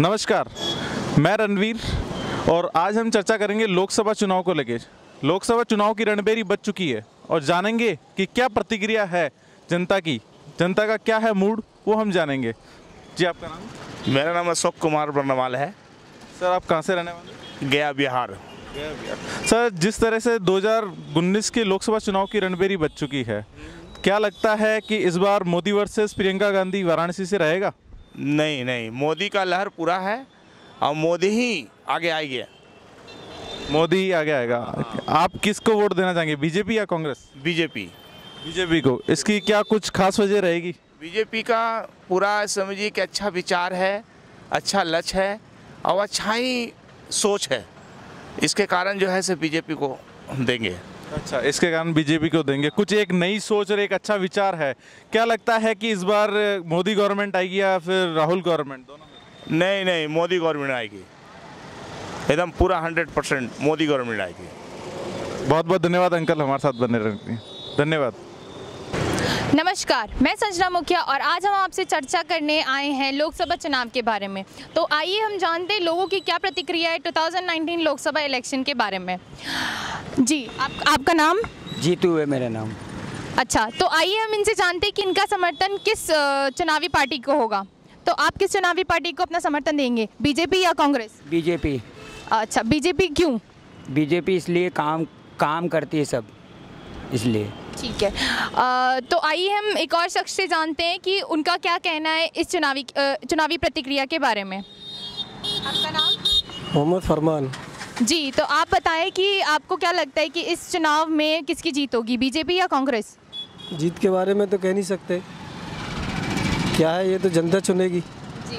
नमस्कार, मैं रणवीर और आज हम चर्चा करेंगे लोकसभा चुनाव को लेकर। लोकसभा चुनाव की रणभेरी बज चुकी है और जानेंगे कि क्या प्रतिक्रिया है जनता की, जनता का क्या है मूड, वो हम जानेंगे। जी, आपका नाम? मेरा नाम अशोक कुमार बर्नवाल है। सर, आप कहाँ से रहने वाले? गया बिहार। सर, जिस तरह से 2019 के लोकसभा चुनाव की रणभेरी बज चुकी है, क्या लगता है कि इस बार मोदी वर्सेस प्रियंका गांधी वाराणसी से रहेगा? नहीं, मोदी का लहर पूरा है और मोदी ही आगे आएंगे। मोदी ही आगे आएगा। आप किसको वोट देना चाहेंगे, बीजेपी या कांग्रेस? बीजेपी को। इसकी क्या कुछ खास वजह रहेगी? बीजेपी का पूरा समझिए कि अच्छा विचार है, अच्छा लक्ष्य है और अच्छा ही सोच है। इसके कारण जो है से बीजेपी को देंगे। अच्छा, इसके कारण बीजेपी को देंगे। कुछ एक नई सोच और एक अच्छा विचार है। क्या लगता है कि इस बार मोदी गवर्नमेंट आएगी या फिर राहुल गवर्नमेंट, दोनों में? नहीं, मोदी गवर्नमेंट आएगी, एकदम पूरा 100% मोदी गवर्नमेंट आएगी। बहुत बहुत धन्यवाद अंकल, हमारे साथ बने रहने। धन्यवाद। नमस्कार, मैं संजना मुखिया और आज हम आपसे चर्चा करने आए हैं लोकसभा चुनाव के बारे में। तो आइए हम जानते हैं लोगों की क्या प्रतिक्रिया है 2019 लोकसभा इलेक्शन के बारे में। जी, आपका नाम? जीतू है मेरा नाम। अच्छा, तो आइए हम इनसे जानते हैं कि इनका समर्थन किस चुनावी पार्टी को होगा। तो आप किस चुनावी पार्टी को अपना समर्थन देंगे, बीजेपी या कांग्रेस? बीजेपी। अच्छा, बीजेपी क्यों? बीजेपी इसलिए काम करती है सब, इसलिए। ठीक है। तो आइए हम एक और शख्स से जानते हैं कि उनका क्या कहना है इस चुनावी प्रतिक्रिया के बारे में। आपका नाम? मोहम्मद फरमान। जी, तो आप बताएं कि आपको क्या लगता है कि इस चुनाव में किसकी जीत होगी, बीजेपी या कांग्रेस? जीत के बारे में तो कह नहीं सकते, क्या है ये तो जनता चुनेगी। जी,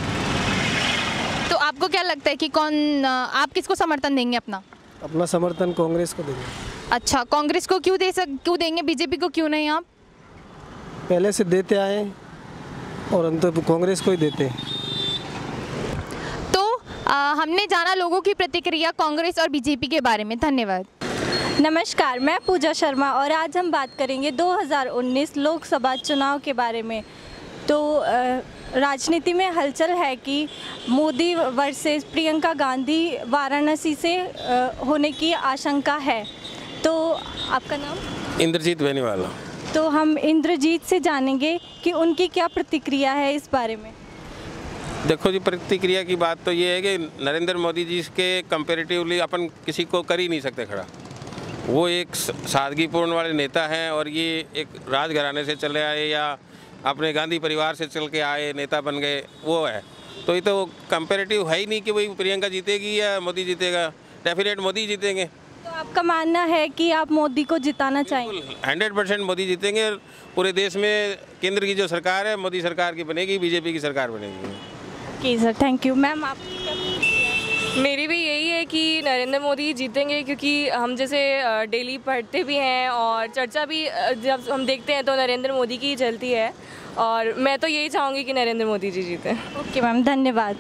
तो आपको क्या लगता है कि आप किसको समर्थन देंगे अपना समर्थन कांग्रेस को देंगे। अच्छा, कांग्रेस को क्यों देंगे, बीजेपी को क्यों नहीं? आप पहले से देते आए और हम तो कांग्रेस को ही देते हैं। तो हमने जाना लोगों की प्रतिक्रिया कांग्रेस और बीजेपी के बारे में। धन्यवाद। नमस्कार, मैं पूजा शर्मा और आज हम बात करेंगे 2019 लोकसभा चुनाव के बारे में। तो राजनीति में हलचल है कि मोदी वर्सेस प्रियंका गांधी वाराणसी से होने की आशंका है। तो आपका नाम? इंद्रजीत बेनीवाला। तो हम इंद्रजीत से जानेंगे कि उनकी क्या प्रतिक्रिया है इस बारे में। देखो जी, प्रतिक्रिया की बात तो ये है कि नरेंद्र मोदी जी के कंपैरेटिवली अपन किसी को कर ही नहीं सकते खड़ा। वो एक सादगीपूर्ण वाले नेता हैं और ये एक राजघराने से चले आए या अपने गांधी परिवार से चल के आए नेता बन गए, वो है। तो ये तो कंपैरेटिव है ही नहीं कि वही प्रियंका जीतेगी या मोदी जीतेगा। डेफिनेट मोदी जीतेंगे। तो आपका मानना है कि आप मोदी को जिताना चाहेंगे? 100% मोदी जीतेंगे। पूरे देश में केंद्र की जो सरकार है मोदी सरकार की बनेगी, बीजेपी की सरकार बनेगी। Okay sir, thank you. Ma'am, आपकी क्या प्रतिक्रिया है? मेरी भी यही है कि नरेंद्र मोदी जीतेंगे, क्योंकि हम जैसे डेली पढ़ते भी हैं और चर्चा भी जब हम देखते हैं तो नरेंद्र मोदी की ही चलती है और मैं तो यही चाहूँगी कि नरेंद्र मोदी जी जीतें। ओके मैम, धन्यवाद।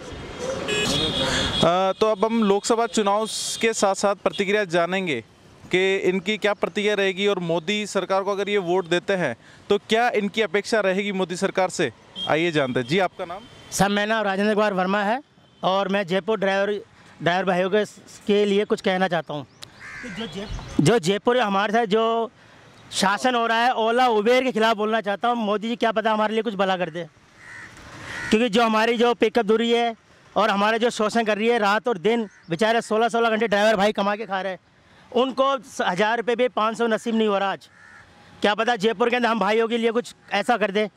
तो अब हम लोकसभा चुनाव के साथ साथ प्रतिक्रिया जानेंगे कि इनकी क्या प्रतिक्रिया रहेगी और मोदी सरकार को अगर ये वोट देते हैं तो क्या इनकी अपेक्षा रहेगी मोदी सरकार से। आइए जानते हैं। जी, आपका नाम? सर, मेरा नाम राजेंद्र कुमार वर्मा है और मैं जयपुर ड्राइवर भाइयों के लिए कुछ कहना चाहता हूँ। जो जयपुर हमारे साथ जो शासन हो रहा है, ओला उबेर के खिलाफ बोलना चाहता हूँ। मोदी जी क्या पता हमारे लिए कुछ भला कर दे, क्योंकि जो हमारी जो पिकअप दूरी है और हमारे जो शोषण कर रही है, रात और दिन बेचारे 16-16 घंटे ड्राइवर भाई कमा के खा रहे हैं, उनको 1000 रुपये भी 500 नसीब नहीं हो रहा आज। क्या पता जयपुर के अंदर हम भाइयों के लिए कुछ ऐसा कर दे,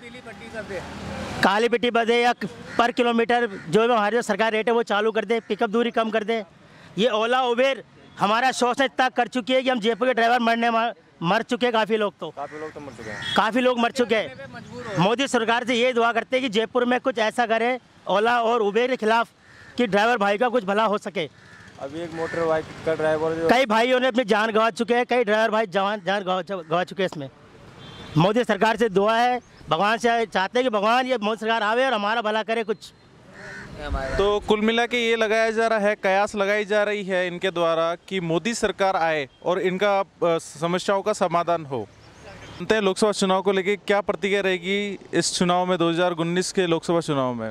काली पिट्टी बदे या पर किलोमीटर जो हमारी जो सरकार रेट है वो चालू कर दे, पिकअप दूरी कम कर दे। ये ओला उबेर हमारा शोषण इतना कर चुकी है कि हम जयपुर के ड्राइवर मर चुके हैं। काफ़ी लोग तो मर चुके हैं। मोदी सरकार से ये दुआ करते हैं कि जयपुर में कुछ ऐसा करे ओला और उबेर के खिलाफ कि ड्राइवर भाई का कुछ भला हो सके। अभी एक मोटर बाइक का ड्राइवर कई भाइयों ने अपनी जान गंवा चुके हैं, कई ड्राइवर भाई जान गंवा चुके हैं। इसमें मोदी सरकार से दुआ है, भगवान से चाहते हैं कि भगवान ये मोदी सरकार आवे और हमारा भला करे कुछ। तो कुल मिला के ये लगाया जा रहा है, कयास लगाई जा रही है इनके द्वारा कि मोदी सरकार आए और इनका समस्याओं का समाधान हो। जानते हैं लोकसभा चुनाव को लेकर क्या प्रतिक्रिया रहेगी इस चुनाव में, 2019 के लोकसभा चुनाव में।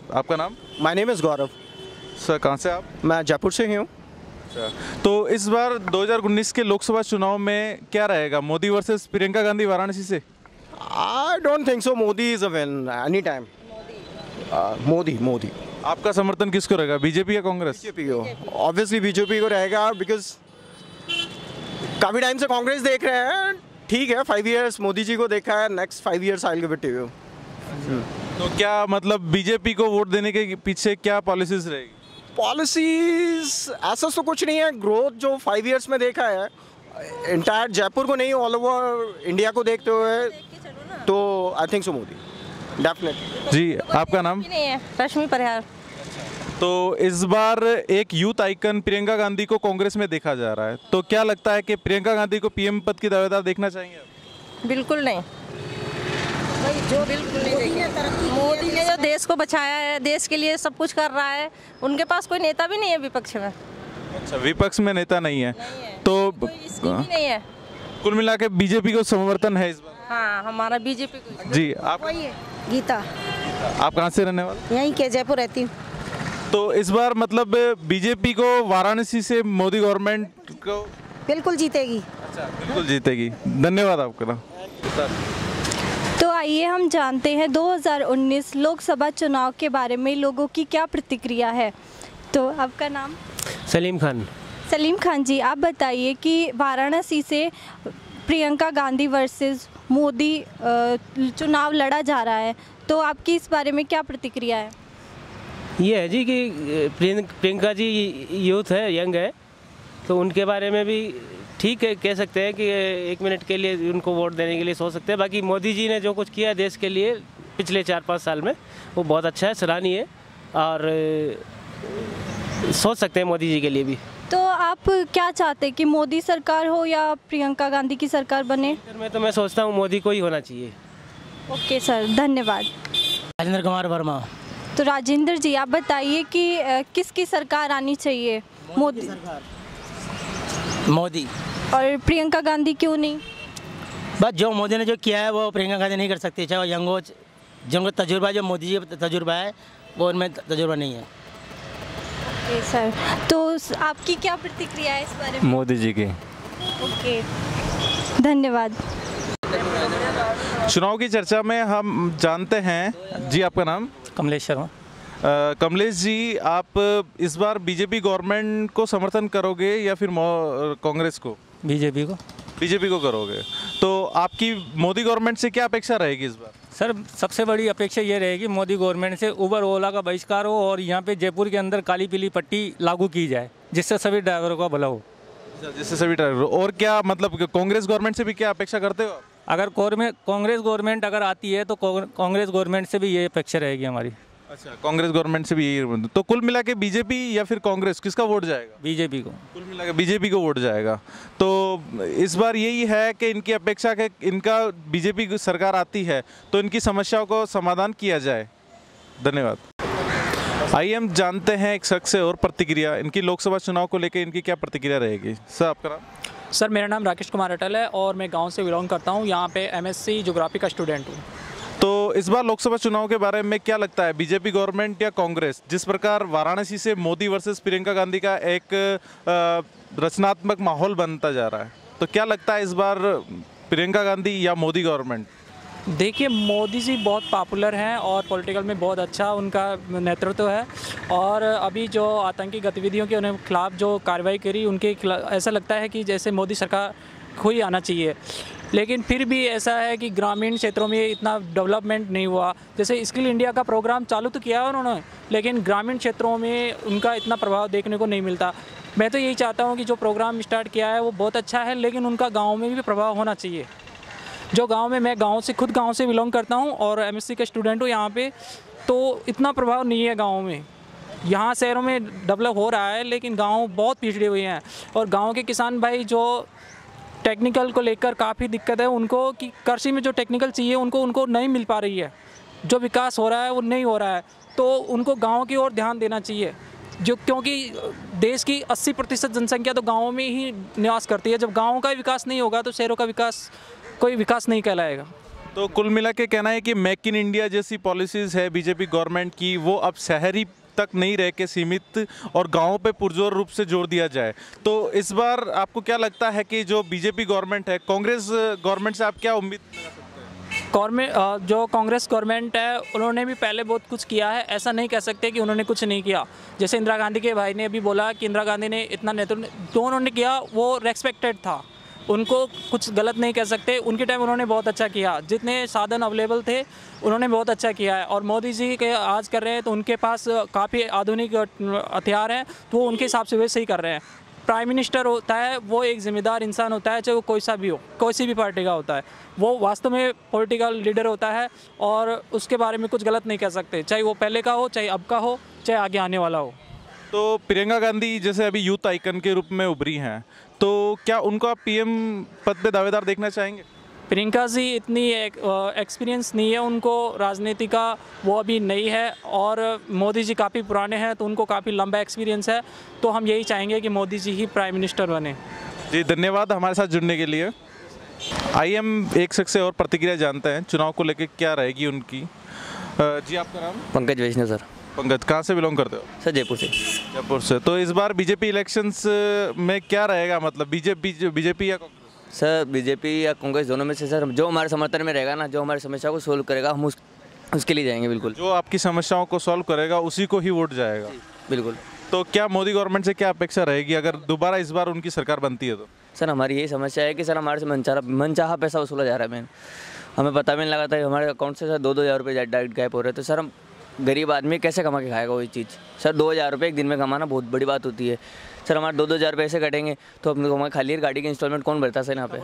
आपका नाम? My name is Gaurav. Sir कहाँ से आप? मैं जयपुर से ही हूँ। अच्छा, तो इस बार 2019 के लोकसभा चुनाव में क्या रहेगा, मोदी वर्सेस प्रियंका गांधी वाराणसी से? I don't think so Modi is a win any time. Modi. आपका समर्थन किसको रहेगा, बीजेपी या कांग्रेस? बीजेपी को, ऑब्वियसली बीजेपी को रहेगा, बिकॉज काफ़ी टाइम से कांग्रेस देख रहे हैं। ठीक है, 5 इयर्स मोदी जी को देखा है, next 5 years I will give it to you. तो क्या मतलब बीजेपी को वोट देने के पीछे क्या पॉलिसीज रहेगी? पॉलिसीज ऐसा तो कुछ नहीं है। ग्रोथ जो 5 इयर्स में देखा है, इंटायर जयपुर को नहीं, ऑल ओवर इंडिया को देखते हुए, तो I think so Modi definitely. Ji, आपका नाम? नहीं है, रश्मि परिहार। तो इस बार एक यूथ आइकन प्रियंका गांधी को कांग्रेस में देखा जा रहा है, तो क्या लगता है कि प्रियंका गांधी को पीएम पद की दावेदार देखना चाहिए आप? बिल्कुल नहीं, जो बिल्कुल नहीं देखेंगे। मोदी ने जो देश को बचाया है, देश के लिए सब कुछ कर रहा है, उनके पास कोई नेता भी नहीं है विपक्ष में। अच्छा, विपक्ष में नेता नहीं है, तो नहीं है। कुल मिला के बीजेपी को समर्थन है इस बार? हाँ, हमारा बीजेपी को। जी, आप? गीता। आप कहाँ से रहने वाले? यहीं के जयपुर रहती हूँ। तो इस बार मतलब बीजेपी को वाराणसी से मोदी गवर्नमेंट को बिल्कुल जीतेगी। अच्छा, बिल्कुल जीतेगी। धन्यवाद आपका। तो आइए हम जानते हैं 2019 लोकसभा चुनाव के बारे में लोगों की क्या प्रतिक्रिया है। तो आपका नाम? सलीम खान। सलीम खान जी, आप बताइए कि वाराणसी से प्रियंका गांधी वर्सेस मोदी चुनाव लड़ा जा रहा है, तो आपकी इस बारे में क्या प्रतिक्रिया है? ये है जी कि प्रियंका जी यूथ है, यंग है, तो उनके बारे में भी ठीक है, कह सकते हैं कि 1 मिनट के लिए उनको वोट देने के लिए सोच सकते हैं। बाकी मोदी जी ने जो कुछ किया देश के लिए पिछले 4-5 साल में, वो बहुत अच्छा है, सराहनीय है, और सोच सकते हैं मोदी जी के लिए भी। तो आप क्या चाहते हैं कि मोदी सरकार हो या प्रियंका गांधी की सरकार बने? मैं सोचता हूँ मोदी को ही होना चाहिए। ओके सर, धन्यवाद। राजेंद्र कुमार वर्मा। तो राजेंद्र जी, आप बताइए कि किसकी सरकार आनी चाहिए? मोदी सरकार। मोदी। और प्रियंका गांधी क्यों नहीं? बस जो मोदी ने जो किया है वो प्रियंका गांधी नहीं कर सकती, चाहे वो यंग हो, जो तजुर्बा, जो मोदी जी तजुर्बा है वो उनमें तजुर्बा नहीं है। ओके सर, तो आपकी क्या प्रतिक्रिया है इस बारे में? मोदी जी की। ओके, धन्यवाद। चुनाव की चर्चा में हम जानते हैं, जी आपका नाम? कमलेश शर्मा। कमलेश जी, आप इस बार बीजेपी गवर्नमेंट को समर्थन करोगे या फिर कांग्रेस को? बीजेपी को। बीजेपी को करोगे, तो आपकी मोदी गवर्नमेंट से क्या अपेक्षा रहेगी इस बार? सर, सबसे बड़ी अपेक्षा ये रहेगी मोदी गवर्नमेंट से उबर ओला का बहिष्कार हो और यहाँ पे जयपुर के अंदर काली पीली पट्टी लागू की जाए, जिससे सभी ड्राइवरों का भला हो। जिससे सभी ड्राइवर, और क्या मतलब कांग्रेस गवर्नमेंट से भी क्या अपेक्षा करते हो? अगर कांग्रेस गवर्नमेंट अगर आती है तो कांग्रेस गवर्नमेंट से भी ये अपेक्षा रहेगी हमारी। अच्छा, कांग्रेस गवर्नमेंट से भी यही, तो कुल मिला के बीजेपी या फिर कांग्रेस, किसका वोट जाएगा? बीजेपी को। कुल मिला के बीजेपी को वोट जाएगा। तो इस बार यही है कि इनकी अपेक्षा के इनका बीजेपी की सरकार आती है तो इनकी समस्याओं को समाधान किया जाए। धन्यवाद। आइए हम जानते हैं एक शख्स से और प्रतिक्रिया, इनकी लोकसभा चुनाव को लेकर इनकी क्या प्रतिक्रिया रहेगी। सर, आपका नाम? सर, मेरा नाम राकेश कुमार अटल है और मैं गांव से बिलोंग करता हूं। यहां पे एमएससी ज्योग्राफी का स्टूडेंट हूं। तो इस बार लोकसभा चुनाव के बारे में क्या लगता है, बीजेपी गवर्नमेंट या कांग्रेस? जिस प्रकार वाराणसी से मोदी वर्सेस प्रियंका गांधी का एक रचनात्मक माहौल बनता जा रहा है, तो क्या लगता है इस बार प्रियंका गांधी या मोदी गवर्नमेंट? देखिए, मोदी जी बहुत पॉपुलर हैं और पॉलिटिकल में बहुत अच्छा उनका नेतृत्व है, और अभी जो आतंकी गतिविधियों के उन्हें खिलाफ जो कार्रवाई करी, उनके ऐसा लगता है कि जैसे मोदी सरकार को ही आना चाहिए। लेकिन फिर भी ऐसा है कि ग्रामीण क्षेत्रों में इतना डेवलपमेंट नहीं हुआ। जैसे स्किल इंडिया का प्रोग्राम चालू तो किया है उन्होंने, लेकिन ग्रामीण क्षेत्रों में उनका इतना प्रभाव देखने को नहीं मिलता। मैं तो यही चाहता हूँ कि जो प्रोग्राम स्टार्ट किया है वो बहुत अच्छा है, लेकिन उनका गाँव में भी प्रभाव होना चाहिए। जो गांव में, मैं खुद गांव से बिलोंग करता हूं और एमएससी का स्टूडेंट हूं यहाँ पे, तो इतना प्रभाव नहीं है गांव में। यहाँ शहरों में डेवलप हो रहा है, लेकिन गांव बहुत पिछड़े हुए हैं, और गांव के किसान भाई जो टेक्निकल को लेकर काफ़ी दिक्कत है उनको, कि कृषि में जो टेक्निकल चाहिए उनको नहीं मिल पा रही है। जो विकास हो रहा है वो नहीं हो रहा है, तो उनको गाँव की ओर ध्यान देना चाहिए। क्योंकि देश की 80% जनसंख्या तो गाँव में ही निवास करती है। जब गाँव का विकास नहीं होगा तो शहरों का विकास कोई विकास नहीं कहलाएगा। तो कुल मिला के कहना है कि मेक इन इंडिया जैसी पॉलिसीज़ है बीजेपी गवर्नमेंट की, वो अब शहरी तक नहीं रह के सीमित और गाँव पे पुरजोर रूप से जोर दिया जाए। तो इस बार आपको क्या लगता है कि जो बीजेपी गवर्नमेंट है, कांग्रेस गवर्नमेंट से आप क्या उम्मीद लगा सकते हैं? गवर्नमेंट जो कांग्रेस गवर्नमेंट है उन्होंने भी पहले बहुत कुछ किया है, ऐसा नहीं कह सकते कि उन्होंने कुछ नहीं किया। जैसे इंदिरा गांधी के भाई ने अभी बोला कि इंदिरा गांधी ने इतना नेतृत्व जो उन्होंने किया वो रेस्पेक्टेड था, उनको कुछ गलत नहीं कह सकते। उनके टाइम उन्होंने बहुत अच्छा किया, जितने साधन अवेलेबल थे उन्होंने बहुत अच्छा किया है। और मोदी जी के आज कर रहे हैं तो उनके पास काफ़ी आधुनिक हथियार हैं, तो वो उनके हिसाब से वे सही कर रहे हैं। प्राइम मिनिस्टर होता है वो एक जिम्मेदार इंसान होता है, चाहे वो कोई सा भी हो, कोई सी भी पार्टी का होता है, वो वास्तव में पॉलिटिकल लीडर होता है और उसके बारे में कुछ गलत नहीं कह सकते, चाहे वो पहले का हो, चाहे अब का हो, चाहे आगे आने वाला हो। तो प्रियंका गांधी जैसे अभी यूथ आइकन के रूप में उभरी हैं, तो क्या उनको आप पीएम पद पे दावेदार देखना चाहेंगे? प्रियंका जी इतनी एक्सपीरियंस नहीं है उनको राजनीति का, वो अभी नई है, और मोदी जी काफ़ी पुराने हैं तो उनको काफ़ी लंबा एक्सपीरियंस है। तो हम यही चाहेंगे कि मोदी जी ही प्राइम मिनिस्टर बने। जी धन्यवाद हमारे साथ जुड़ने के लिए। आइए हम एक शख्स से और प्रतिक्रिया जानते हैं, चुनाव को लेकर क्या रहेगी उनकी। जी आपका नाम? पंकज वैष्णव सर। पंकज, कहाँ से बिलोंग करते हो? सर जयपुर से। जयपुर से। तो इस बार बीजेपी इलेक्शंस में क्या रहेगा, मतलब बीजेपी या कांग्रेस? सर बीजेपी या कांग्रेस दोनों में से सर जो हमारे समर्थन में रहेगा ना, जो हमारी समस्या को सोल्व करेगा, हम उसके लिए जाएंगे। बिल्कुल, जो आपकी समस्याओं को सॉल्व करेगा उसी को ही वोट जाएगा। बिल्कुल। तो क्या मोदी गवर्नमेंट से क्या अपेक्षा रहेगी अगर दोबारा इस बार उनकी सरकार बनती है तो? सर हमारी यही समस्या है कि सर हमारे से मनचाहा पैसा वसूला जा रहा है। हमें पता भी नहीं लगा था हमारे अकाउंट से सर 2-2 हज़ार रुपये डायरेक्ट गायब हो रहे थे। सर हम गरीब आदमी कैसे कमा के खाएगा वही चीज़? सर 2,000 रुपये एक दिन में कमाना बहुत बड़ी बात होती है। सर हमारे 2-2 हज़ार रुपये ऐसे कटेंगे तो अपने हमारे खाली गाड़ी की इंस्टॉलमेंट कौन भरता है सर यहाँ पे?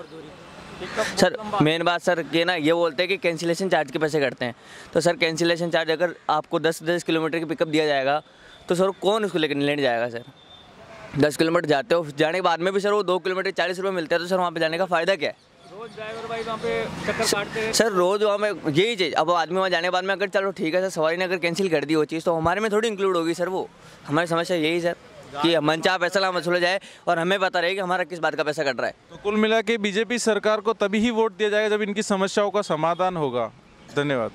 सर मेन बात सर ये ना, ये बोलते हैं कि कैंसिलेशन चार्ज के पैसे कटते हैं। तो सर कैंसिलेशन चार्ज अगर आपको 10 किलोमीटर की पिकअप दिया जाएगा तो सर कौन उसको लेने जाएगा? सर 10 किलोमीटर जाते हो, जाने के बाद में भी सर वो 2 किलोमीटर 40 रुपये मिलते हैं, तो सर वहाँ पे जाने का फ़ायदा क्या है? रोज ड्राइवर भाई वहाँ पे चक्कर काटते हैं सर, रोज़ वहाँ में यही चीज़। अब आदमी वहाँ जाने के बाद में अगर चलो ठीक है सर, सवारी ने अगर कैंसिल कर दी वो चीज़ तो हमारे में थोड़ी इंक्लूड होगी सर। वो हमारी समस्या यही सर कि मनचाहा पैसा वसूला जाए और हमें पता रहे कि हमारा किस बात का पैसा कट रहा है। तो कुल मिला के बीजेपी सरकार को तभी ही वोट दिया जाएगा जब इनकी समस्याओं का समाधान होगा। धन्यवाद।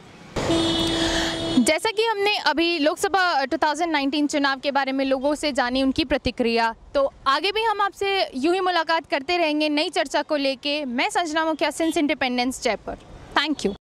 जैसा कि हमने अभी लोकसभा 2019 चुनाव के बारे में लोगों से जानी उनकी प्रतिक्रिया, तो आगे भी हम आपसे यूं ही मुलाकात करते रहेंगे नई चर्चा को लेके। मैं Sanjana Mukhiya, since independence, Jaipur. Thank you.